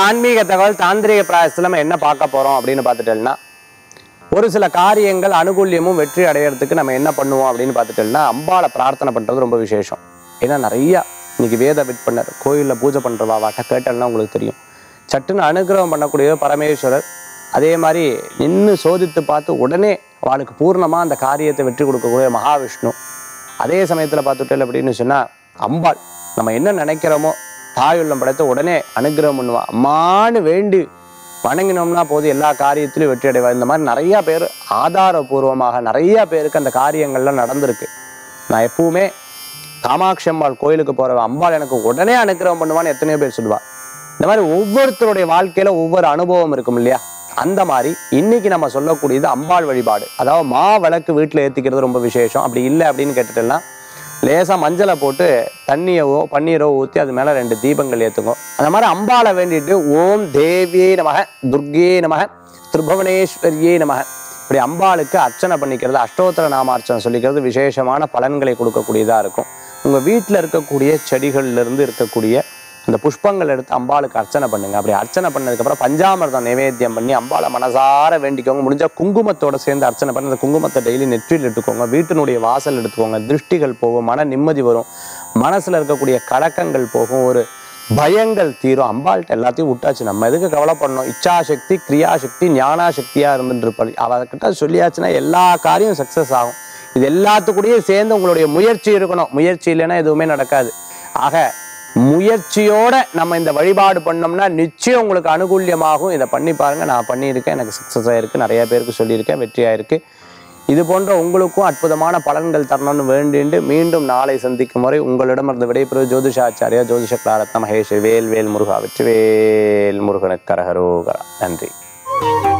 ஆன்மீக தகவல் தாந்திரிக பிராயசத்துல நம்ம என்ன பார்க்க போறோம் அப்படின்னு பார்த்துட்டோம்னா, ஒரு சில காரியங்கள் அனுகூல்யமும் வெற்றி அடையறதுக்கு நம்ம என்ன பண்ணுவோம் அப்படின்னு பார்த்துட்டோம்னா, அம்பாளை பிரார்த்தனை பண்றது ரொம்ப விசேஷம். ஏன்னா நிறைய இன்னைக்கு வேத விற்பனர் கோயிலில் பூஜை பண்றவா வாட்ட கேட்டல்னா உங்களுக்கு தெரியும். சட்டுன்னு அனுகிரகம் பண்ணக்கூடிய பரமேஸ்வரர், அதே மாதிரி நின்று சோதித்து பார்த்து உடனே அவளுக்கு பூர்ணமா அந்த காரியத்தை வெற்றி கொடுக்கக்கூடிய மகாவிஷ்ணு. அதே சமயத்தில் பார்த்துட்டேன் அப்படின்னு சொன்னா அம்பாள் நம்ம என்ன நினைக்கிறோமோ தாயுள்ளம் படைத்து உடனே அனுகிரகம் பண்ணுவா. அம்மானு வேண்டி வணங்கினோம்னா போது எல்லா காரியத்திலும் வெற்றி அடைவா. இந்த மாதிரி நிறைய பேர் ஆதாரபூர்வமாக நிறைய பேருக்கு அந்த காரியங்கள்லாம் நடந்திருக்கு. நான் எப்பவுமே காமாட்சி அம்பாள் கோயிலுக்கு போறவன் அம்பாள் எனக்கு உடனே அனுகிரகம் பண்ணுவான்னு எத்தனையோ பேர் சொல்லுவா. இந்த மாதிரி ஒவ்வொருத்தருடைய வாழ்க்கையில ஒவ்வொரு அனுபவம் இருக்கும் இல்லையா? அந்த மாதிரி இன்னைக்கு நம்ம சொல்லக்கூடியது அம்பாள் வழிபாடு. அதாவது மா விளக்கு வீட்டில் ஏற்றிக்கிறது ரொம்ப விசேஷம். அப்படி இல்லை அப்படின்னு கேட்டுட்டேன்னா லேசாக மஞ்சளை போட்டு தண்ணியவோ பன்னீரோ ஊற்றி அது மேலே 2 தீபங்கள் ஏற்றுங்க. அந்த மாதிரி அம்பாளை வேண்டிட்டு ஓம் தேவியே நமக, துர்கே நமக, திரிபுவனேஸ்வரியே நமக, இப்படி அம்பாளுக்கு அர்ச்சனை பண்ணிக்கிறது, அஷ்டோத்திர நாமார்ச்சனை சொல்லிக்கிறது விசேஷமான பலன்களை கொடுக்கக்கூடியதாக இருக்கும். உங்கள் வீட்டில் இருக்கக்கூடிய செடிகள்லேருந்து இருக்கக்கூடிய அந்த புஷ்பங்கள் எடுத்து அம்பாளுக்கு அர்ச்சனை பண்ணுங்க. அப்படி அர்ச்சனை பண்ணதுக்கப்புறம் பஞ்சாமிர்தம் நைவேத்தியம் பண்ணி அம்பாளை மனசார வேண்டிக்கோங்க. முடிஞ்சால் குங்குமத்தோட சேர்ந்து அர்ச்சனை பண்ணி அந்த குங்குமத்தை டெய்லி நெற்றியில் எடுத்துக்கோங்க. வீட்டினுடைய வாசல் எடுத்துக்கோங்க. திருஷ்டிகள் போகும், மன நிம்மதி வரும், மனசில் இருக்கக்கூடிய கலக்கங்கள் போகும், ஒரு பயங்கள் தீரும். அம்பாள்கிட்ட எல்லாத்தையும் விட்டாச்சு, நம்ம எதுக்கு கவலைப்படணும்? இச்சாசக்தி, கிரியாசக்தி, ஞானாசக்தியாக இருந்துட்டு இருப்பாள். அவகிட்ட சொல்லியாச்சுன்னா எல்லா காரியம் சக்ஸஸ் ஆகும். இது எல்லாத்துக்கூடயே சேர்ந்து உங்களுடைய முயற்சி இருக்கணும். முயற்சி இல்லைன்னா எதுவுமே நடக்காது. ஆக முயற்சியோட நம்ம இந்த வழிபாடு பண்ணோம்னா நிச்சயம் உங்களுக்கு அனுகூல்யமாகும். இதை பண்ணி பாருங்க. நான் பண்ணியிருக்கேன், எனக்கு சக்ஸஸ் ஆயிருக்கு, நிறைய பேருக்கு சொல்லியிருக்கேன், வெற்றி ஆயிருக்கு. இது போன்ற உங்களுக்கும் அற்புதமான பலன்கள் தரணும்னு வேண்டிட்டு மீண்டும் நாளை சந்திக்கும் முறை உங்களிடமிருந்து விடைபெறுவது ஜோதிஷாச்சாரியா ஜோதிஷ கலாரத்ன மகேஷ். வேல் வேல் முருகா, வெற்றி வேல் முருகனுக்கு கரகரோகரா. நன்றி.